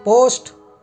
Post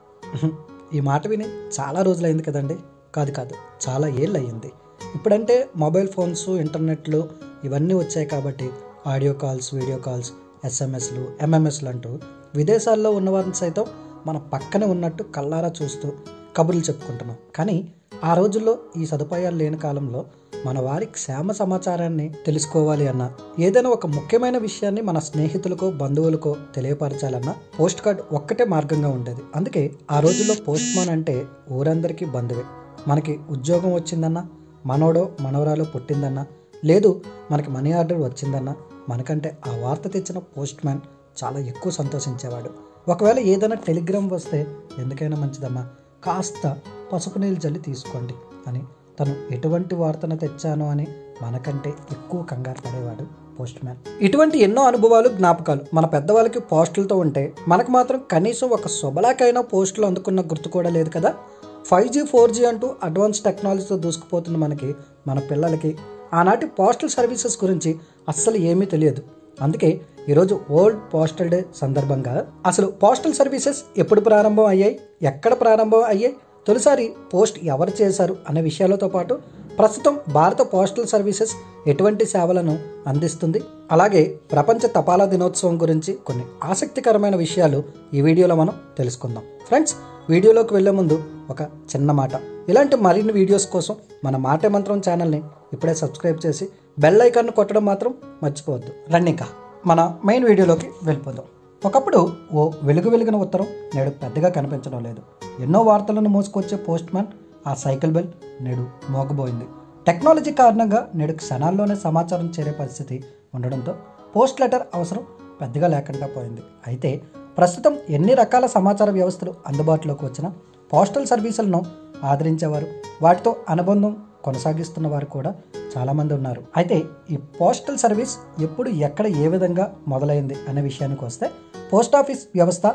ఈ మాట విని చాలా రోజులైంది కదండి. కాదు చాలా ఏళ్ళు అయ్యింది. ఇప్పుడంటే మొబైల్ ఫోన్స్, ఇంటర్నెట్లు ఇవన్నీ వచ్చాయి కాబట్టి ఆడియో కాల్స్, వీడియో కాల్స్, ఎస్ఎంఎస్లు, ఎంఎంఎస్లు అంటూ విదేశాల్లో ఉన్నవారిని సైతం మన పక్కనే ఉన్నట్టు కళ్ళారా చూస్తూ కబుర్లు చెప్పుకుంటున్నాం. కానీ ఆ రోజుల్లో ఈ సదుపాయాలు లేని కాలంలో మన వారి క్షేమ సమాచారాన్ని తెలుసుకోవాలి అన్నా, ఏదైనా ఒక ముఖ్యమైన విషయాన్ని మన స్నేహితులకో బంధువులకో తెలియపరచాలన్నా పోస్ట్ కార్డ్ ఒక్కటే మార్గంగా ఉండేది. అందుకే ఆ రోజుల్లో పోస్ట్ మ్యాన్ అంటే ఊరందరికీ బంధువే. మనకి ఉద్యోగం వచ్చిందన్నా, మనోడో మనవరాలో పుట్టిందన్నా, లేదు మనకి మనీ ఆర్డర్ వచ్చిందన్నా, మనకంటే ఆ వార్త తెచ్చిన పోస్ట్ మ్యాన్ చాలా ఎక్కువ సంతోషించేవాడు. ఒకవేళ ఏదైనా టెలిగ్రామ్ వస్తే ఎందుకైనా మంచిదమ్మా, కాస్త పసుపు నీళ్ళు జల్లి తీసుకోండి అని తను ఎటువంటి వార్తను తెచ్చానో అని మనకంటే ఎక్కువ కంగారు పడేవాడు పోస్ట్ మ్యాన్. ఇటువంటి ఎన్నో అనుభవాలు, జ్ఞాపకాలు మన పెద్దవాళ్ళకి పోస్టులతో ఉంటే మనకు మాత్రం కనీసం ఒక శుభలాకైనా పోస్టులు అందుకున్న గుర్తు కూడా లేదు కదా. 5G 4G అంటూ అడ్వాన్స్ టెక్నాలజీతో దూసుకుపోతున్న మనకి, మన పిల్లలకి ఆనాటి పోస్టల్ సర్వీసెస్ గురించి అస్సలు ఏమీ తెలియదు. అందుకే ఈరోజు వరల్డ్ పోస్టల్ డే సందర్భంగా అసలు పోస్టల్ సర్వీసెస్ ఎప్పుడు ప్రారంభం అయ్యాయి, ఎక్కడ ప్రారంభం అయ్యాయి, తొలిసారి పోస్ట్ ఎవరు చేశారు అనే విషయాలతో పాటు ప్రస్తుతం భారత పోస్టల్ సర్వీసెస్ ఎటువంటి సేవలను అందిస్తుంది, అలాగే ప్రపంచ తపాలా దినోత్సవం గురించి కొన్ని ఆసక్తికరమైన విషయాలు ఈ వీడియోలో మనం తెలుసుకుందాం. ఫ్రెండ్స్, వీడియోలోకి వెళ్లే ముందు ఒక చిన్న మాట, ఇలాంటి మరిన్ని వీడియోస్ కోసం మన మాటే మంత్రం ఛానల్ని ఇప్పుడే సబ్స్క్రైబ్ చేసి బెల్ ఐకాన్ కొట్టడం మాత్రం మర్చిపోవద్దు. రండి ఇంకా మన మెయిన్ వీడియోలోకి వెళ్ళిపోదాం. ఒకప్పుడు ఓ వెలుగున ఉత్తరం నేడు పెద్దగా కనిపించడం లేదు. ఎన్నో వార్తలను మోసుకొచ్చే పోస్ట్ మ్యాన్ ఆ సైకిల్ బెల్ నేడు మోగబోయింది. టెక్నాలజీ కారణంగా నేడు క్షణాల్లోనే సమాచారం చేరే పరిస్థితి ఉండడంతో పోస్ట్ లెటర్ అవసరం పెద్దగా లేకుండా పోయింది. అయితే ప్రస్తుతం ఎన్ని రకాల సమాచార వ్యవస్థలు అందుబాటులోకి వచ్చినా పోస్టల్ సర్వీసులను ఆదరించేవారు, వాటితో అనుబంధం కొనసాగిస్తున్న వారు కూడా చాలామంది ఉన్నారు. అయితే ఈ పోస్టల్ సర్వీస్ ఎప్పుడు, ఎక్కడ, ఏ విధంగా మొదలైంది అనే విషయానికి వస్తే, పోస్ట్ ఆఫీస్ వ్యవస్థ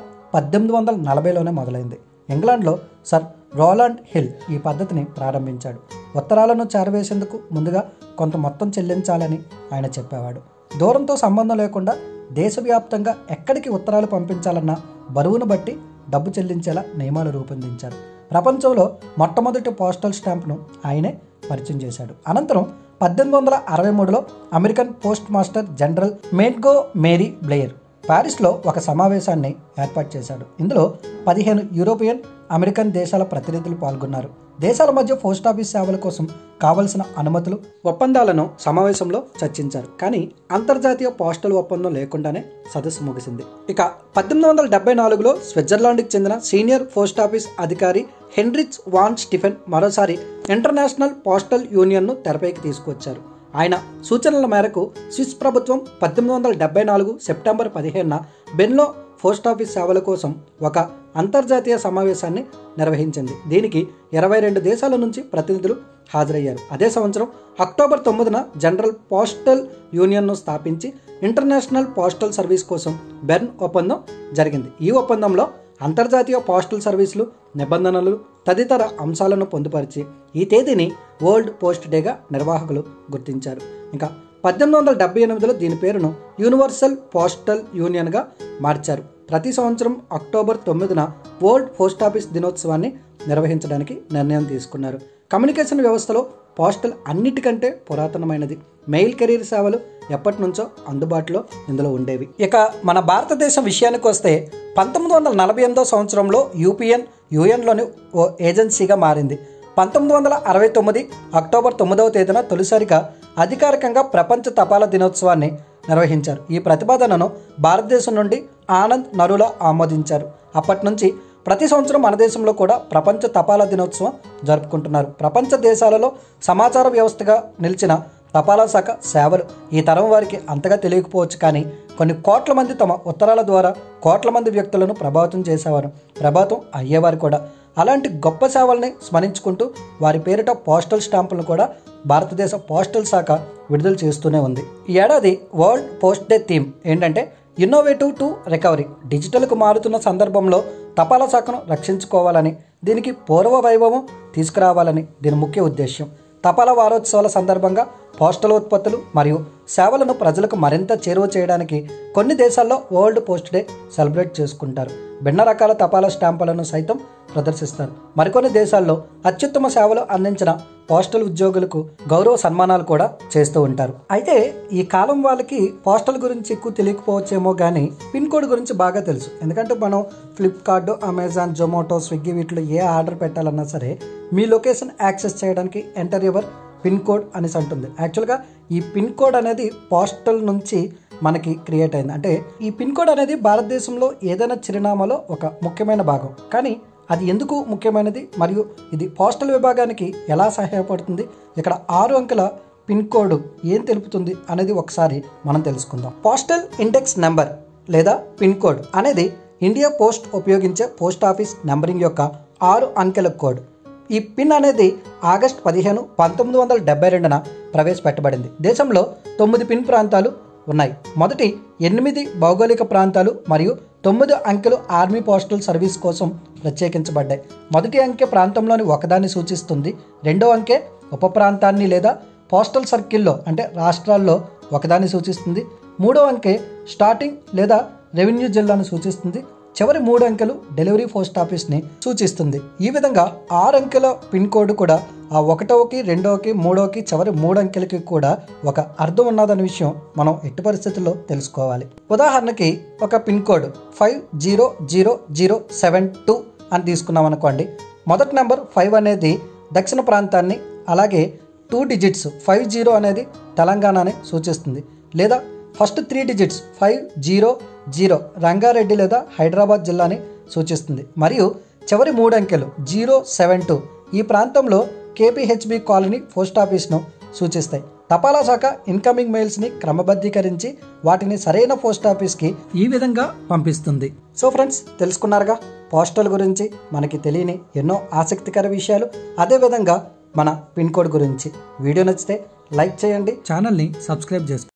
1840లోనే మొదలైంది. ఇంగ్లాండ్లో సర్ రోలాండ్ హిల్ ఈ పద్ధతిని ప్రారంభించాడు. ఉత్తరాలను చేరవేసేందుకు ముందుగా కొంత మొత్తం చెల్లించాలని ఆయన చెప్పేవాడు. దూరంతో సంబంధం లేకుండా దేశవ్యాప్తంగా ఎక్కడికి ఉత్తరాలు పంపించాలన్నా బరువును బట్టి డబ్బు చెల్లించేలా నియమాలు రూపొందించారు. ప్రపంచంలో మొట్టమొదటి పోస్టల్ స్టాంప్ను ఆయనే పరిచయం చేశాడు. అనంతరం 1863లో American postmaster general Montgomery Blair ప్యారిస్లో ఒక సమావేశాన్ని ఏర్పాటు చేశాడు. ఇందులో 15 యూరోపియన్, అమెరికన్ దేశాల ప్రతినిధులు పాల్గొన్నారు. దేశాల మధ్య పోస్ట్ ఆఫీస్ సేవల కోసం కావలసిన అనుమతులు, ఒప్పందాలను సమావేశంలో చర్చించారు. కానీ అంతర్జాతీయ పోస్టల్ ఒప్పందం లేకుండానే సదస్సు ముగిసింది. ఇక 1874లో స్విట్జర్లాండ్కి చెందిన సీనియర్ పోస్ట్ ఆఫీస్ అధికారి హెన్రిచ్ వాన్ స్టిఫెన్ మరోసారి ఇంటర్నేషనల్ పోస్టల్ యూనియన్ను తెరపైకి తీసుకొచ్చారు. ఆయన సూచనల మేరకు స్విస్ ప్రభుత్వం 1874 సెప్టెంబర్ 15న బెన్లో పోస్ట్ ఆఫీస్ సేవల కోసం ఒక అంతర్జాతీయ సమావేశాన్ని నిర్వహించింది. దీనికి 22 దేశాల నుంచి ప్రతినిధులు హాజరయ్యారు. అదే సంవత్సరం అక్టోబర్ 9న జనరల్ పోస్టల్ యూనియన్ను స్థాపించి ఇంటర్నేషనల్ పోస్టల్ సర్వీస్ కోసం బెర్న్ ఒప్పందం జరిగింది. ఈ ఒప్పందంలో అంతర్జాతీయ పోస్టల్ సర్వీసులు, నిబంధనలు తదితర అంశాలను పొందుపరిచి ఈ తేదీని వరల్డ్ పోస్ట్ డేగా నిర్వాహకులు గుర్తించారు. ఇంకా 1878లో దీని పేరును యూనివర్సల్ పోస్టల్ యూనియన్గా మార్చారు. ప్రతి సంవత్సరం అక్టోబర్ 9న వరల్డ్ పోస్ట్ ఆఫీస్ దినోత్సవాన్ని నిర్వహించడానికి నిర్ణయం తీసుకున్నారు. కమ్యూనికేషన్ వ్యవస్థలో పోస్టల్ అన్నిటికంటే పురాతనమైనది. మెయిల్ కెరీర్ సేవలు ఎప్పటి నుంచో అందుబాటులో ఇందులో ఉండేవి. ఇక మన భారతదేశం విషయానికి వస్తే 1948 సంవత్సరంలో యుఎన్లోని ఓ ఏజెన్సీగా మారింది. 1969 అక్టోబర్ 9వ తేదీన తొలిసారిగా అధికారికంగా ప్రపంచ తపాలా దినోత్సవాన్ని నిర్వహించారు. ఈ ప్రతిపాదనను భారతదేశం నుండి ఆనంద్ నరూలా ఆమోదించారు. అప్పటి నుంచి ప్రతి సంవత్సరం మన దేశంలో కూడా ప్రపంచ తపాలా దినోత్సవం జరుపుకుంటున్నారు. ప్రపంచ దేశాలలో సమాచార వ్యవస్థగా నిలిచిన తపాలా శాఖ సేవలు ఈ తరం వారికి అంతగా తెలియకపోవచ్చు. కానీ కొన్ని కోట్ల మంది తమ ఉత్తరాల ద్వారా కోట్ల మంది వ్యక్తులను ప్రభావితం చేసేవారు, ప్రభావితం అయ్యేవారు కూడా. అలాంటి గొప్ప సేవల్ని స్మరించుకుంటూ వారి పేరిట పోస్టల్ స్టాంపులను కూడా భారతదేశ పోస్టల్ శాఖ విడుదల చేస్తూనే ఉంది. ఈ ఏడాది వరల్డ్ పోస్ట్ డే థీమ్ ఏంటంటే ఇన్నోవేటివ్ టు రికవరీ. డిజిటల్కు మారుతున్న సందర్భంలో తపాలా శాఖను రక్షించుకోవాలని, దీనికి పూర్వ వైభవం తీసుకురావాలని దీని ముఖ్య ఉద్దేశ్యం. తపాలా వారోత్సవాల సందర్భంగా పోస్టల్ ఉత్పత్తులు మరియు సేవలను ప్రజలకు మరింత చేరువ చేయడానికి కొన్ని దేశాల్లో వరల్డ్ పోస్ట్ డే సెలబ్రేట్ చేసుకుంటారు. భిన్న రకాల తపాలా స్టాంపులను సైతం ప్రదర్శిస్తారు. మరికొన్ని దేశాల్లో అత్యుత్తమ సేవలు అందించిన పోస్టల్ ఉద్యోగులకు గౌరవ సన్మానాలు కూడా చేస్తూ ఉంటారు. అయితే ఈ కాలం వాళ్ళకి పోస్టల్ గురించి ఎక్కువ తెలియకపోవచ్చేమో కానీ పిన్ కోడ్ గురించి బాగా తెలుసు. ఎందుకంటే మనం ఫ్లిప్కార్ట్, అమెజాన్, జొమాటో, స్విగ్గీ వీటిలో ఏ ఆర్డర్ పెట్టాలన్నా సరే మీ లొకేషన్ యాక్సెస్ చేయడానికి ఎంటర్ యువర్ పిన్ కోడ్ అనేసి అంటుంది. యాక్చువల్గా ఈ పిన్ కోడ్ అనేది పోస్టల్ నుంచి మనకి క్రియేట్ అయింది. అంటే ఈ పిన్ కోడ్ అనేది భారతదేశంలో ఏదైనా చిరునామాలో ఒక ముఖ్యమైన భాగం. కానీ అది ఎందుకు ముఖ్యమైనది మరియు ఇది పోస్టల్ విభాగానికి ఎలా సహాయపడుతుంది, ఇక్కడ 6 అంకెల పిన్ కోడ్ ఏం తెలుపుతుంది అనేది ఒకసారి మనం తెలుసుకుందాం. పోస్టల్ ఇండెక్స్ నెంబర్ లేదా పిన్ కోడ్ అనేది ఇండియా పోస్ట్ ఉపయోగించే పోస్ట్ ఆఫీస్ నెంబరింగ్ యొక్క 6 అంకెల కోడ్. ఈ పిన్ అనేది ఆగస్టు 15, 1972న ప్రవేశపెట్టబడింది. దేశంలో 9 పిన్ ప్రాంతాలు ఉన్నాయి. మొదటి 8 భౌగోళిక ప్రాంతాలు మరియు 9 అంకెలు ఆర్మీ పోస్టల్ సర్వీస్ కోసం ప్రత్యేకించబడ్డాయి. మొదటి అంకె ప్రాంతంలోని ఒకదాన్ని సూచిస్తుంది. రెండో అంకె ఉప ప్రాంతాన్ని లేదా పోస్టల్ సర్కిల్లో అంటే రాష్ట్రాల్లో ఒకదాన్ని సూచిస్తుంది. మూడో అంకె స్టార్టింగ్ లేదా రెవెన్యూ జిల్లాను సూచిస్తుంది. చివరి 3 అంకెలు డెలివరీ పోస్ట్ ఆఫీస్ని సూచిస్తుంది. ఈ విధంగా 6 అంకెల పిన్ కోడ్ కూడా ఆ 1కి, 2కి, 3కి చివరి 3 అంకెలకి కూడా ఒక అర్థం ఉన్నదనే విషయం మనం ఎట్టి పరిస్థితుల్లో తెలుసుకోవాలి. ఉదాహరణకి ఒక పిన్ కోడ్ 500072 అని తీసుకున్నాం అనుకోండి. మొదటి నెంబర్ 5 అనేది దక్షిణ ప్రాంతాన్ని, అలాగే 2 డిజిట్స్ 50 అనేది తెలంగాణని సూచిస్తుంది. లేదా ఫస్ట్ 3 డిజిట్స్ 500 రంగారెడ్డి లేదా హైదరాబాద్ జిల్లాని సూచిస్తుంది. మరియు చివరి 3 అంకెలు 072 ఈ ప్రాంతంలో కేపీహెచ్బి కాలనీ పోస్ట్ ఆఫీస్ను సూచిస్తాయి. తపాలా శాఖ ఇన్కమింగ్ మెయిల్స్ని క్రమబద్ధీకరించి వాటిని సరైన పోస్ట్ ఆఫీస్కి ఈ విధంగా పంపిస్తుంది. సో ఫ్రెండ్స్, తెలుసుకున్నారుగా పోస్టల్ గురించి మనకి తెలియని ఎన్నో ఆసక్తికర విషయాలు, అదేవిధంగా మన పిన్ కోడ్ గురించి. వీడియో నచ్చితే లైక్ చేయండి, ఛానల్ని సబ్స్క్రైబ్ చేసుకోండి.